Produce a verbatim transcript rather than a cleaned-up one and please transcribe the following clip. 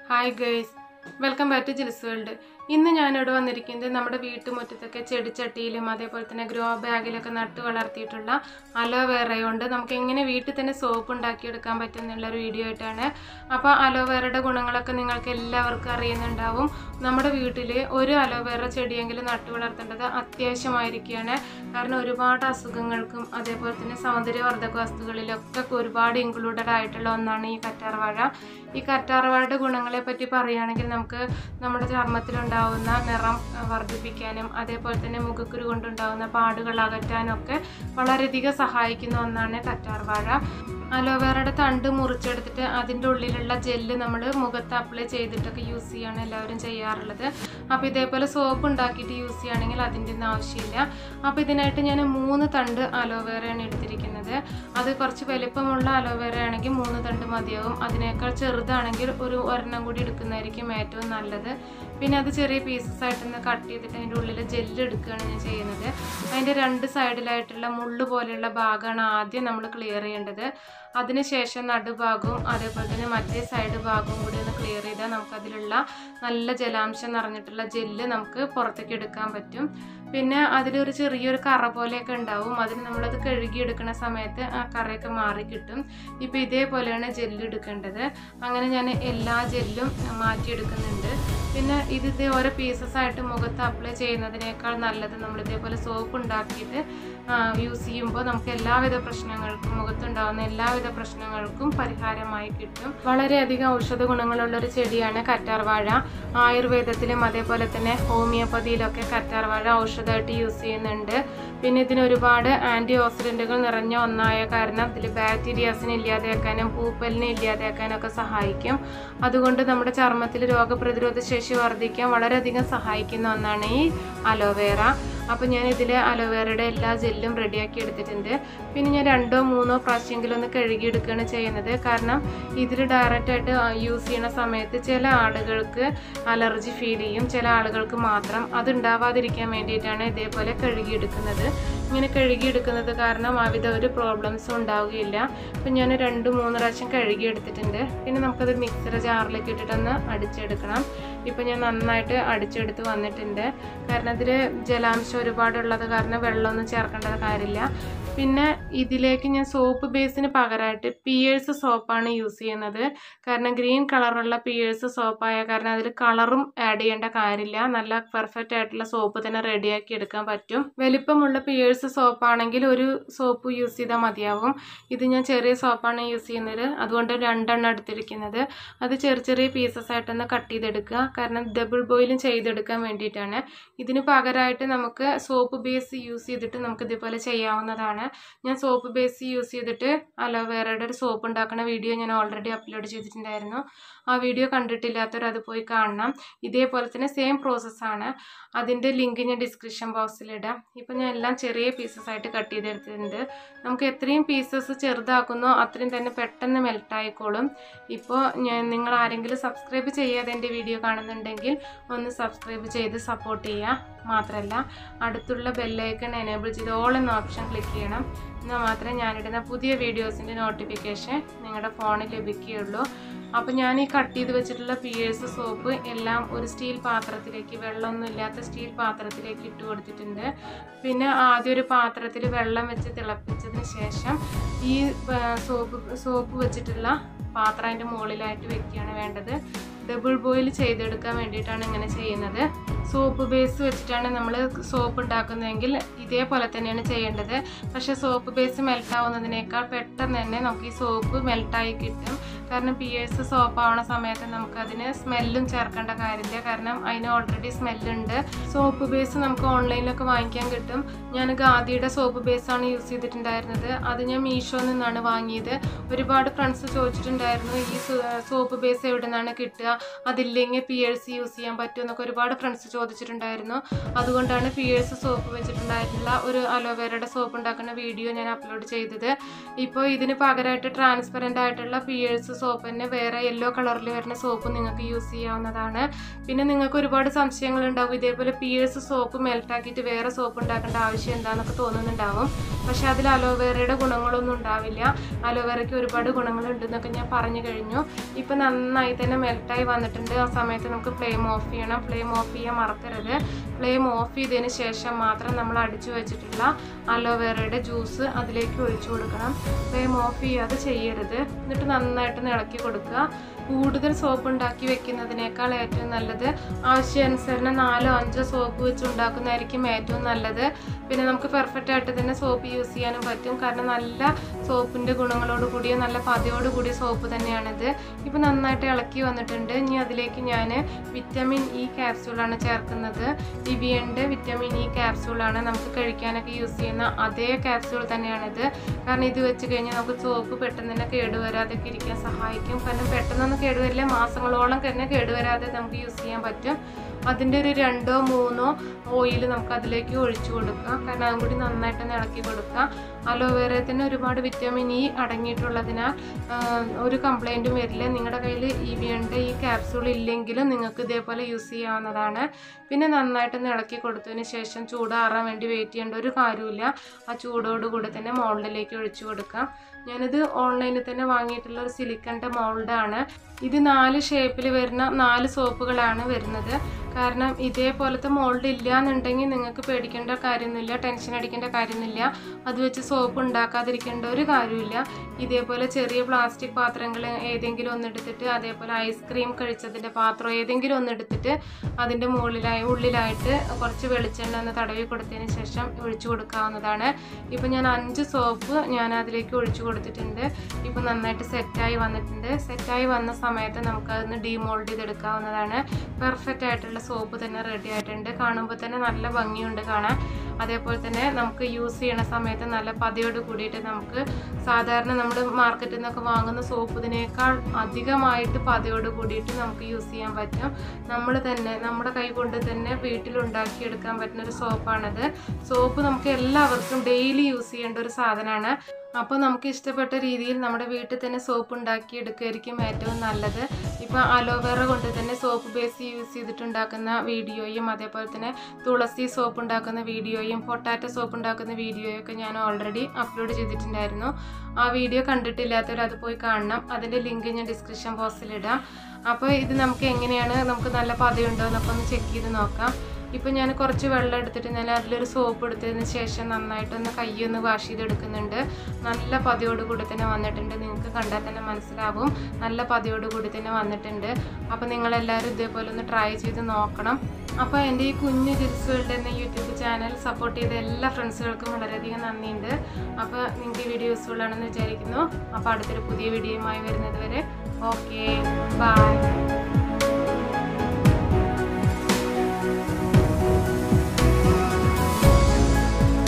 Hi guys, welcome back to Jill's World. ഇന്ന് ഞാൻ ഇവിടെ വന്നിരിക്കുന്നത് നമ്മുടെ വീട്ടുമുറ്റത്തൊക്കെ ചെടിച്ചട്ടിയിലും അതേപോലെ തന്നെ ഗ്രോ ബാഗിലൊക്കെ നട്ടു വളർത്തിയിട്ടുള്ള അലോവേറ കൊണ്ട് നമുക്ക് എങ്ങനെ വീട്ടിൽ തന്നെ സോപ്പ് ഉണ്ടാക്കി എടുക്കാൻ പറ്റുന്നുള്ള ഒരു വീഡിയോ ആയിട്ടാണ്. അപ്പോൾ അലോവേറയുടെ ഗുണങ്ങളൊക്കെ നിങ്ങൾക്ക് എല്ലാവർക്കും അറിയുന്നുണ്ടാവും. നമ്മുടെ വീട്ടിൽ ഒരു അലോവേറ ചെടിയെങ്കിലും നട്ടു വളർത്തേണ്ടത് അത്യാവശ്യമായിരിക്കുകയാണ്. കാരണം ഒരുപാട് അസുഖങ്ങൾക്കും അതേപോലെ തന്നെ സൗന്ദര്യവർദ്ധക വസ്തുക്കളിലൊക്കെ ഒരുപാട് ഇൻക്ലൂഡഡ് ആയിട്ടുള്ള ഒന്നാണ് ഈ കറ്റാർവാഴ. ഈ കറ്റാർവാഴയുടെ ഗുണങ്ങളെ പറ്റി പറയുകയാണെങ്കിൽ നമുക്ക് നമ്മുടെ ചർമ്മത്തിലുണ്ട് നിറം വർദ്ധിപ്പിക്കാനും അതേപോലെ തന്നെ മുഖക്കുരു കൊണ്ടുണ്ടാകുന്ന പാടുകൾ അകറ്റാനൊക്കെ വളരെയധികം സഹായിക്കുന്ന ഒന്നാണ് കറ്റാർവാഴ. അലോവേറയുടെ തണ്ട് മുറിച്ചെടുത്തിട്ട് അതിൻ്റെ ഉള്ളിലുള്ള ജെല്ല് നമ്മൾ മുഖത്ത് അപ്ലൈ ചെയ്തിട്ടൊക്കെ യൂസ് ചെയ്യാണ് എല്ലാവരും ചെയ്യാറുള്ളത്. അപ്പോൾ ഇതേപോലെ സോപ്പ് ഉണ്ടാക്കിയിട്ട് യൂസ് ചെയ്യുകയാണെങ്കിൽ അതിൻ്റെ ഒന്നും ആവശ്യമില്ല. അപ്പോൾ ഇതിനായിട്ട് ഞാൻ മൂന്ന് തണ്ട് അലോവേറയാണ് എടുത്തിരിക്കുന്നത്. അത് കുറച്ച് വലിപ്പമുള്ള അലോവേറ ആണെങ്കിൽ മൂന്ന് തണ്ട് മതിയാവും. അതിനേക്കാൾ ചെറുതാണെങ്കിൽ ഒരു ഒരെണ്ണം കൂടി എടുക്കുന്നതായിരിക്കും ഏറ്റവും നല്ലത്. പിന്നെ അത് ചെറിയ പീസസ് ആയിട്ടൊന്ന് കട്ട് ചെയ്തിട്ട് അതിൻ്റെ ഉള്ളിൽ ജെല്ല് എടുക്കുകയാണ് ഞാൻ ചെയ്യുന്നത്. അതിൻ്റെ രണ്ട് സൈഡിലായിട്ടുള്ള മുള്ളു പോലെയുള്ള ഭാഗമാണ് ആദ്യം നമ്മൾ ക്ലിയർ ചെയ്യേണ്ടത്. അതിനുശേഷം നടുഭാഗവും അതേപോലെ തന്നെ മറ്റേ സൈഡ് ഭാഗവും കൂടി ഒന്ന് ക്ലിയർ ചെയ്താൽ നമുക്കതിലുള്ള നല്ല ജലാംശം നിറഞ്ഞിട്ടുള്ള ജെല്ല് നമുക്ക് പുറത്തേക്ക് എടുക്കാൻ പറ്റും. പിന്നെ അതിലൊരു ചെറിയൊരു കറ പോലെയൊക്കെ ഉണ്ടാവും. അതിന് നമ്മളത് കഴുകിയെടുക്കുന്ന സമയത്ത് ആ കറയൊക്കെ മാറി കിട്ടും. ഇപ്പോൾ ഇതേപോലെയാണ് ജെല്ല് എടുക്കേണ്ടത്. അങ്ങനെ ഞാൻ എല്ലാ ജെല്ലും മാറ്റിയെടുക്കുന്നുണ്ട്. പിന്നെ ഇത് ഇതേ ഓരോ പീസസ് ആയിട്ട് മുഖത്ത് അപ്ലൈ ചെയ്യുന്നതിനേക്കാൾ നല്ലത് നമ്മൾ ഇതേപോലെ സോപ്പ് ഉണ്ടാക്കിയിട്ട് യൂസ് ചെയ്യുമ്പോൾ നമുക്ക് എല്ലാവിധ പ്രശ്നങ്ങൾക്കും മുഖത്തുണ്ടാകുന്ന എല്ലാവിധ പ്രശ്നങ്ങൾക്കും പരിഹാരമായി കിട്ടും. വളരെയധികം ഔഷധ ഗുണങ്ങളുള്ളൊരു ചെടിയാണ് കറ്റാർവാഴ. ആയുർവേദത്തിലും അതേപോലെ തന്നെ ഹോമിയോപ്പതിയിലൊക്കെ കറ്റാർവാഴ ഔഷധമായിട്ട് യൂസ് ചെയ്യുന്നുണ്ട്. പിന്നെ ഇതിന് ഒരുപാട് ആൻറ്റി ഓക്സിഡൻറ്റുകൾ നിറഞ്ഞ ഒന്നായ കാരണം ഇതിൽ ബാക്ടീരിയാസിനെ ഇല്ലാതെയാക്കാനും പൂപ്പലിനെ ഇല്ലാതെയാക്കാനും ഒക്കെ സഹായിക്കും. അതുകൊണ്ട് നമ്മുടെ ചർമ്മത്തിൽ രോഗപ്രതിരോധ ശേഷി വർദ്ധിക്കാൻ വളരെയധികം സഹായിക്കുന്ന ഒന്നാണ് ഈ അലോവേറ. അപ്പോൾ ഞാൻ ഇതിൽ അലോവേറയുടെ എല്ലാ ജെല്ലും റെഡിയാക്കി എടുത്തിട്ടുണ്ട്. പിന്നെ ഞാൻ രണ്ടോ മൂന്നോ പ്രാവശ്യമെങ്കിലും ഒന്ന് കഴുകിയെടുക്കുകയാണ് ചെയ്യുന്നത്. കാരണം ഇതിൽ ഡയറക്റ്റായിട്ട് യൂസ് ചെയ്യുന്ന സമയത്ത് ചില ആളുകൾക്ക് അലർജി ഫീൽ ചെയ്യും, ചില ആളുകൾക്ക് മാത്രം. അതുണ്ടാവാതിരിക്കാൻ വേണ്ടിയിട്ടാണ് ഇതേപോലെ കഴുകിയെടുക്കുന്നത്. ഇങ്ങനെ കഴുകിയെടുക്കുന്നത് കാരണം അവിധ ഒരു പ്രോബ്ലംസും ഉണ്ടാവുകയില്ല. അപ്പം ഞാൻ രണ്ട് മൂന്ന് പ്രാവശ്യം കഴുകിയെടുത്തിട്ടുണ്ട്. പിന്നെ നമുക്കത് മിക്സർ ജാറിലേക്ക് ഇട്ടിട്ടൊന്ന് അടിച്ചെടുക്കണം. ഇപ്പം ഞാൻ നന്നായിട്ട് അടിച്ചെടുത്ത് വന്നിട്ടുണ്ട്. കാരണം അതിൽ ജലാംശം ഒരുപാടുള്ളത് കാരണം വെള്ളമൊന്നും ചേർക്കേണ്ട കാര്യമില്ല. പിന്നെ ഇതിലേക്ക് ഞാൻ സോപ്പ് ബേസിന് പകരമായിട്ട് പിയേഴ്സ് സോപ്പാണ് യൂസ് ചെയ്യുന്നത്. കാരണം ഗ്രീൻ കളറുള്ള പിയേഴ്സ് സോപ്പായ കാരണം അതിൽ കളറും ആഡ് ചെയ്യേണ്ട കാര്യമില്ല. നല്ല പെർഫെക്റ്റ് ആയിട്ടുള്ള സോപ്പ് തന്നെ റെഡിയാക്കി എടുക്കാൻ പറ്റും. വലിപ്പമുള്ള പിയേഴ്സ് സോപ്പാണെങ്കിൽ ഒരു സോപ്പ് യൂസ് ചെയ്താൽ മതിയാവും. ഇത് ഞാൻ ചെറിയ സോപ്പാണ് യൂസ് ചെയ്യുന്നത്, അതുകൊണ്ട് രണ്ടെണ്ണം എടുത്തിരിക്കുന്നത്. അത് ചെറിയ ചെറിയ പീസസ് ആയിട്ടൊന്ന് കട്ട് ചെയ്തെടുക്കുക. കാരണം ഡബിൾ ബോയിലും ചെയ്തെടുക്കാൻ വേണ്ടിയിട്ടാണ്. ഇതിന് പകരമായിട്ട് നമുക്ക് സോപ്പ് ബേസ് യൂസ് ചെയ്തിട്ട് നമുക്ക് ഇതേപോലെ ചെയ്യാവുന്നതാണ്. ഞാൻ സോപ്പ് ബേസ് യൂസ് ചെയ്തിട്ട് അലോവേറയുടെ ഒരു സോപ്പ് ഉണ്ടാക്കുന്ന വീഡിയോ ഞാൻ ഓൾറെഡി അപ്ലോഡ് ചെയ്തിട്ടുണ്ടായിരുന്നു. ആ വീഡിയോ കണ്ടിട്ടില്ലാത്തവർ അത് പോയി കാണണം. ഇതേപോലെ തന്നെ സെയിം പ്രോസസ്സാണ്. അതിൻ്റെ ലിങ്ക് ഞാൻ ഡിസ്ക്രിപ്ഷൻ ബോക്സിലിടാം. ഇപ്പം ഞാൻ എല്ലാം ചെറിയ പീസസ് ആയിട്ട് കട്ട് ചെയ്തെടുത്തിട്ടുണ്ട്. നമുക്ക് എത്രയും പീസസ് ചെറുതാക്കുന്നോ അത്രയും തന്നെ പെട്ടെന്ന് മെൽട്ടായിക്കോളും. ഇപ്പോൾ ഞാൻ നിങ്ങൾ ആരെങ്കിലും സബ്സ്ക്രൈബ് ചെയ്യാതെ എൻ്റെ വീഡിയോ കാണുന്നുണ്ടെങ്കിൽ ഒന്ന് സബ്സ്ക്രൈബ് ചെയ്ത് സപ്പോർട്ട് ചെയ്യുക. മാത്രമല്ല അടുത്തുള്ള ബെല്ലൈക്കൺ എനേബിൾ ചെയ്ത് ഓൾ എന്ന ഓപ്ഷൻ ക്ലിക്ക് ചെയ്യണം. എന്നാൽ മാത്രമേ ഞാനിടുന്ന പുതിയ വീഡിയോസിൻ്റെ നോട്ടിഫിക്കേഷൻ നിങ്ങളുടെ ഫോണിൽ ലഭിക്കുകയുള്ളൂ. അപ്പോൾ ഞാൻ ഈ കട്ട് ചെയ്ത് വെച്ചിട്ടുള്ള പിയേഴ്സ് സോപ്പ് എല്ലാം ഒരു സ്റ്റീൽ പാത്രത്തിലേക്ക്, വെള്ളമൊന്നും ഇല്ലാത്ത സ്റ്റീൽ പാത്രത്തിലേക്ക് ഇട്ട് കൊടുത്തിട്ടുണ്ട്. പിന്നെ ആദ്യം ഒരു പാത്രത്തിൽ വെള്ളം വെച്ച് തിളപ്പിച്ചതിന് ശേഷം ഈ സോപ്പ് സോപ്പ് വെച്ചിട്ടുള്ള പാത്രം അതിൻ്റെ മുകളിലായിട്ട് വെക്കുകയാണ് വേണ്ടത്. ഡബിൾ ബോയിൽ ചെയ്തെടുക്കാൻ വേണ്ടിയിട്ടാണ് ഇങ്ങനെ ചെയ്യുന്നത്. സോപ്പ് ബേസ് വെച്ചിട്ടാണ് നമ്മൾ സോപ്പ് ഉണ്ടാക്കുന്നതെങ്കിൽ ഇതേപോലെ തന്നെയാണ് ചെയ്യേണ്ടത്. പക്ഷേ സോപ്പ് ബേസ് മെൽട്ടാവുന്നതിനേക്കാൾ പെട്ടെന്ന് തന്നെ നമുക്ക് ഈ സോപ്പ് മെൽട്ടായി കിട്ടും. കാരണം പിയേഴ്സ് സോപ്പ് ആവുന്ന സമയത്ത് നമുക്കതിന് സ്മെല്ലും ചേർക്കേണ്ട കാര്യമില്ല. കാരണം അതിന് ഓൾറെഡി സ്മെല്ലുണ്ട്. സോപ്പ് ബേസ് നമുക്ക് ഓൺലൈനിലൊക്കെ വാങ്ങിക്കാൻ കിട്ടും. ഞാൻ ഗാദിയുടെ സോപ്പ് ബേസാണ് യൂസ് ചെയ്തിട്ടുണ്ടായിരുന്നത്. അത് ഞാൻ മീഷോയിൽ നിന്നാണ് വാങ്ങിയത്. ഒരുപാട് ഫ്രണ്ട്സ് ചോദിച്ചിട്ടുണ്ടായിരുന്നു ഈ സോപ്പ് ബേസ് എവിടെ നിന്നാണ് കിട്ടുക, അതില്ലെങ്കിൽ പിയേഴ്സ് യൂസ് ചെയ്യാൻ പറ്റുമോ എന്നൊക്കെ ഒരുപാട് ഫ്രണ്ട്സ് ചോദിച്ചിട്ടുണ്ടായിരുന്നു. അതുകൊണ്ടാണ് പിയേഴ്സ് സോപ്പ് വെച്ചിട്ടുണ്ടായിട്ടുള്ള ഒരു അലോവേറയുടെ സോപ്പ് ഉണ്ടാക്കുന്ന വീഡിയോ ഞാൻ അപ്ലോഡ് ചെയ്തത്. ഇപ്പോൾ ഇതിന് പകരമായിട്ട് ട്രാൻസ്പെറൻ്റ് ആയിട്ടുള്ള പിയേഴ്സ് സോപ്പ് തന്നെ വേറെ യെല്ലോ കളറിൽ വരുന്ന സോപ്പ് നിങ്ങൾക്ക് യൂസ് ചെയ്യാവുന്നതാണ്. പിന്നെ നിങ്ങൾക്ക് ഒരുപാട് സംശയങ്ങൾ ഉണ്ടാവും, ഇതേപോലെ പിയേഴ്സ് സോപ്പ് മെൽട്ടാക്കിയിട്ട് വേറെ സോപ്പ് ഉണ്ടാക്കേണ്ട ആവശ്യം എന്താണെന്നൊക്കെ തോന്നുന്നുണ്ടാവും. പക്ഷേ അതിൽ അലോവേറയുടെ ഗുണങ്ങളൊന്നും ഉണ്ടാവില്ല. അലോവേറയ്ക്ക് ഒരുപാട് ഗുണങ്ങളുണ്ടെന്നൊക്കെ ഞാൻ പറഞ്ഞു കഴിഞ്ഞു. ഇപ്പം നന്നായി തന്നെ മെൽറ്റായി വന്നിട്ടുണ്ട്. ആ സമയത്ത് നമുക്ക് ഫ്ലെയിം ഓഫ് ചെയ്യണം. ഫ്ലെയിം ഓഫ് ചെയ്യാൻ മറക്കരുത്. ഫ്ലെയിം ഓഫ് ചെയ്തതിന് ശേഷം മാത്രം നമ്മൾ അടിച്ചു വെച്ചിട്ടുള്ള അലോവേറയുടെ ജ്യൂസ് അതിലേക്ക് ഒഴിച്ചു കൊടുക്കണം. ഫ്ലെയിം ഓഫ് ചെയ്യാതെ ചെയ്യരുത്. എന്നിട്ട് നന്നായിട്ട് ഇളക്കി കൊടുക്കുക. കൂടുതൽ സോപ്പ് ഉണ്ടാക്കി വെക്കുന്നതിനേക്കാൾ ഏറ്റവും നല്ലത് ആവശ്യാനുസരണം നാലോ അഞ്ചോ സോപ്പ് വെച്ച് ഉണ്ടാക്കുന്നതായിരിക്കും ഏറ്റവും നല്ലത്. പിന്നെ നമുക്ക് പെർഫെക്റ്റ് ആയിട്ട് തന്നെ സോപ്പ് യൂസ് ചെയ്യാനും പറ്റും. കാരണം നല്ല സോപ്പിൻ്റെ ഗുണങ്ങളോട് കൂടിയ നല്ല പതയോട് കൂടിയ സോപ്പ് തന്നെയാണിത്. ഇപ്പം നന്നായിട്ട് ഇളക്കി വന്നിട്ടുണ്ട്. ഇനി അതിലേക്ക് ഞാൻ വിറ്റമിൻ ഇ ക്യാപ്സ്യൂളാണ് ചേർക്കുന്നത്. നിവിയൻ്റെ വിറ്റമിൻ ഇ ക്യാപ്സ്യൂളാണ്. നമുക്ക് കഴിക്കാനൊക്കെ യൂസ് ചെയ്യുന്ന അതേ ക്യാപ്സ്യൂൾ തന്നെയാണിത്. കാരണം ഇത് വെച്ച് കഴിഞ്ഞാൽ നമുക്ക് സോപ്പ് പെട്ടെന്ന് തന്നെ കേടുവരാതൊക്കെ ഇരിക്കാൻ സഹായിക്കും. കാരണം പെട്ടെന്നൊന്നും കേടുവരില്ല, മാസങ്ങളോളം തന്നെ കേടുവരാതെ നമുക്ക് യൂസ് ചെയ്യാൻ പറ്റും. അതിൻ്റെ ഒരു രണ്ടോ മൂന്നോ ഓയിൽ നമുക്ക് അതിലേക്ക് ഒഴിച്ചു കൊടുക്കാം. കാരണം അതും കൂടി നന്നായിട്ടൊന്ന് ഇളക്കി കൊടുക്കാം. അലോവേറയിൽ തന്നെ ഒരുപാട് വിറ്റമിൻ ഇ അടങ്ങിയിട്ടുള്ളതിനാൽ ഒരു കംപ്ലൈൻറ്റും വരില്ല. നിങ്ങളുടെ കയ്യിൽ നിവിയൻ്റെ ഈ ക്യാപ്സ്യൂൾ ഇല്ലെങ്കിലും നിങ്ങൾക്ക് ഇതേപോലെ യൂസ് ചെയ്യാവുന്നതാണ്. പിന്നെ നന്നായിട്ടൊന്ന് ഇളക്കി കൊടുത്തതിന് ശേഷം ചൂടാറാൻ വേണ്ടി വെയിറ്റ് ചെയ്യേണ്ട ഒരു കാര്യമില്ല. ആ ചൂടോടുകൂടി തന്നെ മോൾഡിലേക്ക് ഒഴിച്ചു കൊടുക്കാം. ഞാനിത് ഓൺലൈനിൽ തന്നെ വാങ്ങിയിട്ടുള്ള ഒരു സിലിക്കൻ്റെ മോൾഡാണ്. ഇത് നാല് ഷേപ്പിൽ വരുന്ന നാല് സോപ്പുകളാണ് വരുന്നത്. കാരണം ഇതേപോലത്തെ മോൾഡ് ഇല്ല എന്നുണ്ടെങ്കിൽ നിങ്ങൾക്ക് പേടിക്കേണ്ട കാര്യമൊന്നുമില്ല, ടെൻഷൻ അടിക്കേണ്ട കാര്യമൊന്നുമില്ല. അത് വെച്ച് സോപ്പ് ഉണ്ടാക്കാതിരിക്കേണ്ട ഒരു കാര്യമില്ല. ഇതേപോലെ ചെറിയ പ്ലാസ്റ്റിക് പാത്രങ്ങൾ ഏതെങ്കിലും ഒന്നെടുത്തിട്ട്, അതേപോലെ ഐസ്ക്രീം കഴിച്ചതിൻ്റെ പാത്രം ഏതെങ്കിലും ഒന്നെടുത്തിട്ട് അതിൻ്റെ മുകളിലായി ഉള്ളിലായിട്ട് കുറച്ച് വെളിച്ചെണ്ണ ഒന്ന് തടവി കൊടുത്തതിന് ശേഷം ഒഴിച്ചു കൊടുക്കാവുന്നതാണ്. ഇപ്പം ഞാൻ അഞ്ച് സോപ്പ് ഞാൻ അതിലേക്ക് ഒഴിച്ചു കൊടുത്തിട്ടുണ്ട്. ഇപ്പം നന്നായിട്ട് സെറ്റായി വന്നിട്ടുണ്ട്. സെറ്റായി വന്ന സമയത്ത് നമുക്കതൊന്ന് ഡീമോൾഡ് ചെയ്തെടുക്കാവുന്നതാണ്. പെർഫെക്റ്റ് ആയിട്ടുള്ള സോപ്പ് തന്നെ റെഡി ആയിട്ടുണ്ട്. കാണുമ്പോൾ തന്നെ നല്ല ഭംഗിയുണ്ട് കാണാൻ. അതേപോലെ തന്നെ നമുക്ക് യൂസ് ചെയ്യണ സമയത്ത് നല്ല പതയോട് കൂടിയിട്ട് നമുക്ക് സാധാരണ നമ്മൾ മാർക്കറ്റിൽ നിന്നൊക്കെ വാങ്ങുന്ന സോപ്പിനേക്കാൾ അധികമായിട്ട് പതയോട് കൂടിയിട്ട് നമുക്ക് യൂസ് ചെയ്യാൻ പറ്റും. നമ്മൾ തന്നെ നമ്മുടെ കൈ കൊണ്ട് തന്നെ വീട്ടിലുണ്ടാക്കിയെടുക്കാൻ പറ്റുന്ന ഒരു സോപ്പാണിത്. സോപ്പ് നമുക്ക് എല്ലാവർക്കും ഡെയിലി യൂസ് ചെയ്യേണ്ട ഒരു സാധനമാണ്. അപ്പോൾ നമുക്ക് ഇഷ്ടപ്പെട്ട രീതിയിൽ നമ്മുടെ വീട്ടിൽ തന്നെ സോപ്പ് ഉണ്ടാക്കി എടുക്കുകയായിരിക്കും ഏറ്റവും നല്ലത്. ഇപ്പോൾ അലോവേറ കൊണ്ട് തന്നെ സോപ്പ് ബേസ് യൂസ് ചെയ്തിട്ടുണ്ടാക്കുന്ന വീഡിയോയും, അതേപോലെ തന്നെ തുളസി സോപ്പ് ഉണ്ടാക്കുന്ന വീഡിയോയും, പൊട്ടാറ്റോ സോപ്പ് ഉണ്ടാക്കുന്ന വീഡിയോയും ഒക്കെ ഞാൻ ഓൾറെഡി അപ്ലോഡ് ചെയ്തിട്ടുണ്ടായിരുന്നു. ആ വീഡിയോ കണ്ടിട്ടില്ലാത്തവർ അത് പോയി കാണണം. അതിൻ്റെ ലിങ്ക് ഞാൻ ഡിസ്ക്രിപ്ഷൻ ബോക്സിലിടാം. അപ്പോൾ ഇത് നമുക്ക് എങ്ങനെയാണ്, നമുക്ക് നല്ല പതയുണ്ടോ എന്നൊക്കെ ഒന്ന് ചെക്ക് ചെയ്ത് നോക്കാം. ഇപ്പോൾ ഞാൻ കുറച്ച് വെള്ളം എടുത്തിട്ട് ഞാൻ അതിലൊരു സോപ്പ് എടുത്തതിന് ശേഷം നന്നായിട്ടൊന്ന് കൈയൊന്ന് വാഷ് ചെയ്തെടുക്കുന്നുണ്ട്. നല്ല പതയോട് കൂടി തന്നെ വന്നിട്ടുണ്ട്. നിങ്ങൾക്ക് കണ്ടാൽ തന്നെ മനസ്സിലാവും നല്ല പതയോട് കൂടി തന്നെ വന്നിട്ടുണ്ട്. അപ്പോൾ നിങ്ങളെല്ലാവരും ഇതേപോലെ ഒന്ന് ട്രൈ ചെയ്ത് നോക്കണം. അപ്പോൾ എൻ്റെ ഈ കുഞ്ഞു ജിൽസ് വേൾഡ് എന്ന യൂട്യൂബ് ചാനൽ സപ്പോർട്ട് ചെയ്ത എല്ലാ ഫ്രണ്ട്സുകൾക്കും വളരെയധികം നന്ദിയുണ്ട്. അപ്പോൾ നിങ്ങൾക്ക് ഈ വീഡിയോ യൂസ്ഫുൾ ആണെന്ന് വിചാരിക്കുന്നു. അപ്പോൾ അടുത്തൊരു പുതിയ വീഡിയോയുമായി വരുന്നത് വരെ ഓക്കെ, ബൈ.